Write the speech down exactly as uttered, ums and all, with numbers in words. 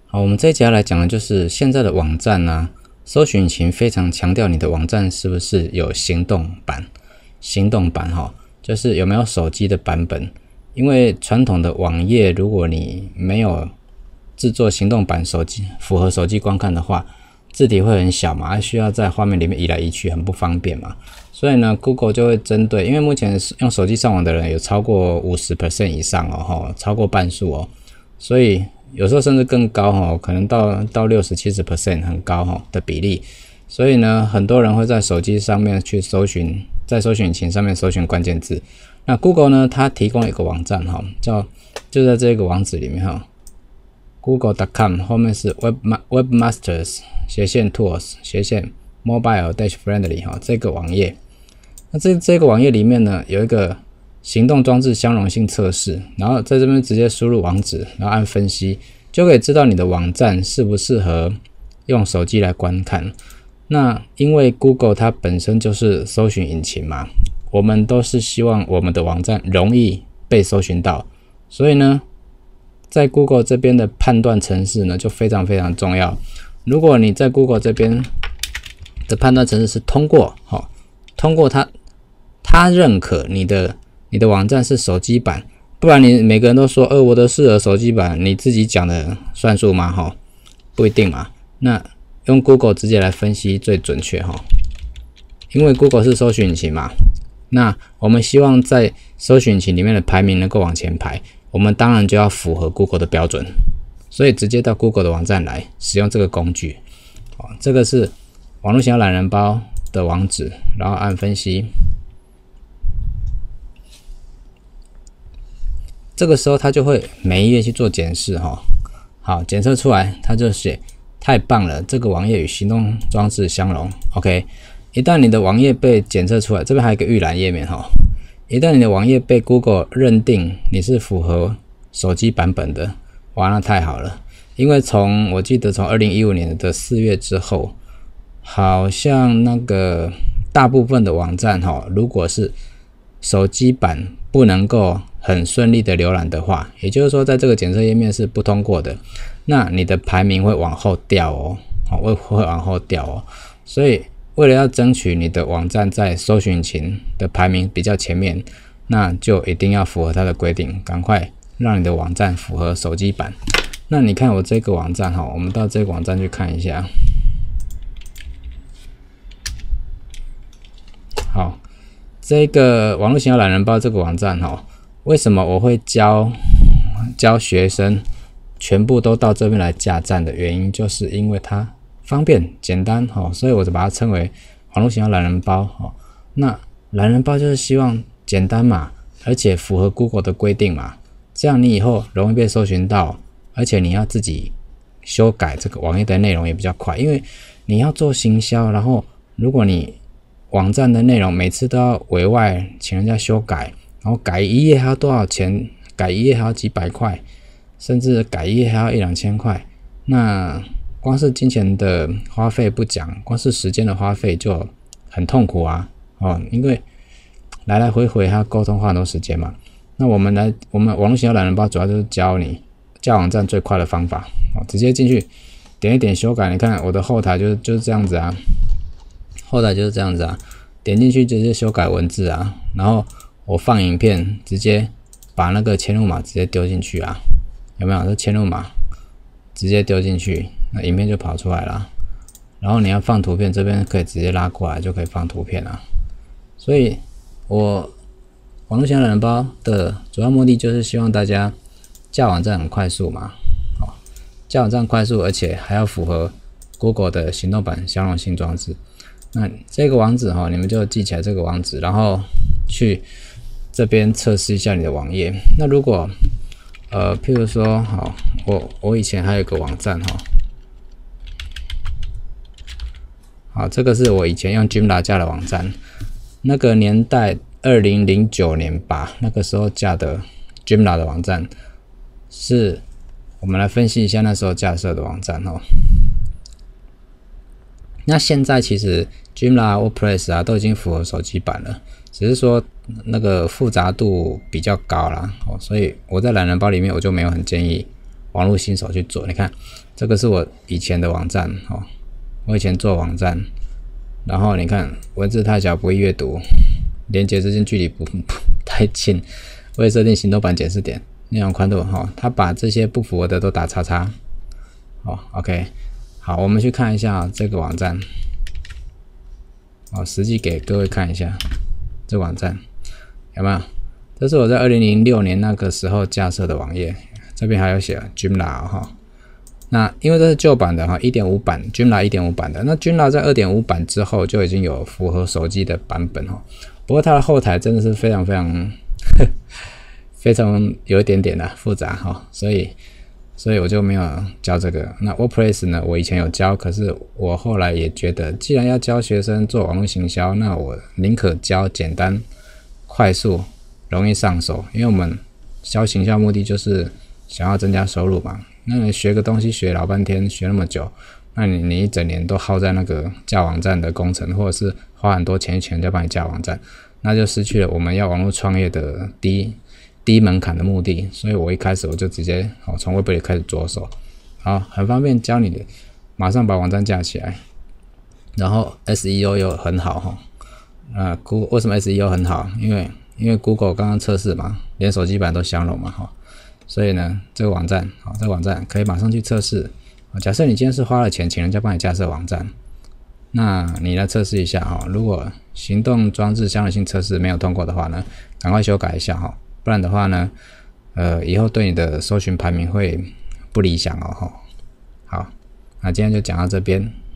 好，我们这一集要来讲的就是现在的网站啊，搜寻引擎非常强调你的网站是不是有行动版。行动版哈，就是有没有手机的版本。因为传统的网页，如果你没有制作行动版手机符合手机观看的话，字体会很小嘛，还需要在画面里面移来移去，很不方便嘛。所以呢 ，Google 就会针对，因为目前用手机上网的人有超过 百分之五十 以上哦，超过半数哦，所以有时候甚至更高哦，可能到到 百分之六十、七十 很高哦的比例。所以呢，很多人会在手机上面去搜寻，在搜寻引擎上面搜寻关键字。那 Google 呢，它提供一个网站哈，叫就在这个网址里面哈 ，google 点 com 后面是 web webmasters 斜线 tools 斜线 mobile dash friendly 哈，这个网页。那这这个网页里面呢，有一个行动装置相容性测试，然后在这边直接输入网址，然后按分析，就可以知道你的网站适不适合用手机来观看。那因为 Google 它本身就是搜寻引擎嘛，我们都是希望我们的网站容易被搜寻到，所以呢，在 Google 这边的判断程式呢就非常非常重要。如果你在 Google 这边的判断程式是通过，哦，通过它，它认可你的你的网站是手机版，不然你每个人都说，呃，我的适合手机版，你自己讲的算数吗？哈，不一定嘛。那用 Google 直接来分析最准确哈，因为 Google 是搜寻引擎嘛。那我们希望在搜寻引擎里面的排名能够往前排，我们当然就要符合 Google 的标准，所以直接到 Google 的网站来使用这个工具。哦，这个是网络行销懒人包的网址，然后按分析。这个时候它就会每一页去做检视哈。好，检测出来它就写太棒了，这个网页与行动装置相容。OK。一旦你的网页被检测出来，这边还有一个预览页面哈。一旦你的网页被 Google 认定你是符合手机版本的，哇，那太好了。因为从我记得从二零一五年的四月之后，好像那个大部分的网站哈，如果是手机版不能够很顺利的浏览的话，也就是说在这个检测页面是不通过的，那你的排名会往后掉哦，会会往后掉哦，所以。为了要争取你的网站在搜寻引擎的排名比较前面，那就一定要符合它的规定，赶快让你的网站符合手机版。那你看我这个网站哈，我们到这个网站去看一下。好，这个网络行销懒人包这个网站哈，为什么我会教教学生全部都到这边来架站的原因，就是因为它方便简单，所以我就把它称为网络行销懒人包。那懒人包就是希望简单嘛，而且符合 Google 的规定嘛，这样你以后容易被搜寻到，而且你要自己修改这个网页的内容也比较快，因为你要做行销，然后如果你网站的内容每次都要委外请人家修改，然后改一页还要多少钱，改一页还要几百块，甚至改一页还要一两千块，那光是金钱的花费不讲，光是时间的花费就很痛苦啊！哦，因为来来回回还要沟通花很多时间嘛。那我们来，我们网络行销懒人包主要就是教你架网站最快的方法。哦，直接进去点一点修改，你看我的后台就是就是这样子啊，后台就是这样子啊，点进去直接修改文字啊，然后我放影片，直接把那个嵌入码直接丢进去啊，有没有？这嵌入码直接丢进去。那影片就跑出来了，然后你要放图片，这边可以直接拉过来就可以放图片了。所以，我网络行销懒人包的主要目的就是希望大家架网站很快速嘛，哦，架网站快速，而且还要符合 Google 的行动版相容性装置。那这个网址哈，你们就记起来这个网址，然后去这边测试一下你的网页。那如果呃，譬如说，好，我我以前还有一个网站哈。好，这个是我以前用 Joomla 架的网站，那个年代二零零九年吧，那个时候架的 Joomla 的网站，是我们来分析一下那时候架设的网站哦。那现在其实 Joomla、WordPress 啊都已经符合手机版了，只是说那个复杂度比较高啦，哦，所以我在懒人包里面我就没有很建议网络新手去做。你看，这个是我以前的网站哦，我以前做网站，然后你看文字太小不易阅读，连接之间距离不不太近，未设定行动版检视点，内容宽度哈、哦，它把这些不符合的都打叉叉。哦 ，OK， 好，我们去看一下这个网站，哦，实际给各位看一下这个网站有没有？这是我在二零零六年那个时候架设的网页，这边还有写 Joomla 哈、哦。那因为这是旧版的哈 ，一点五 版 Joomla 一点五 版的，那 Joomla 在 二点五 版之后就已经有符合手机的版本哈。不过它的后台真的是非常非常非常有一点点的复杂哈，所以所以我就没有教这个。那 WordPress 呢，我以前有教，可是我后来也觉得，既然要教学生做网络行销，那我宁可教简单、快速、容易上手，因为我们教行销目的就是想要增加收入嘛。那你学个东西学老半天，学那么久，那你你一整年都耗在那个架网站的工程，或者是花很多钱一钱就帮你架网站，那就失去了我们要网络创业的低低门槛的目的。所以我一开始我就直接哦从 Web 里开始着手，好，很方便教你的，马上把网站架起来，然后 S E O 又很好哈。呃 ，Google 为什么 S E O 很好？因为因为 Google 刚刚测试嘛，连手机版都相容嘛哈。所以呢，这个网站，好，这个网站可以马上去测试。假设你今天是花了钱请人家帮你架设网站，那你来测试一下哈。如果行动装置相容性测试没有通过的话呢，赶快修改一下哈，不然的话呢，呃，以后对你的搜寻排名会不理想哦哈。好，那今天就讲到这边。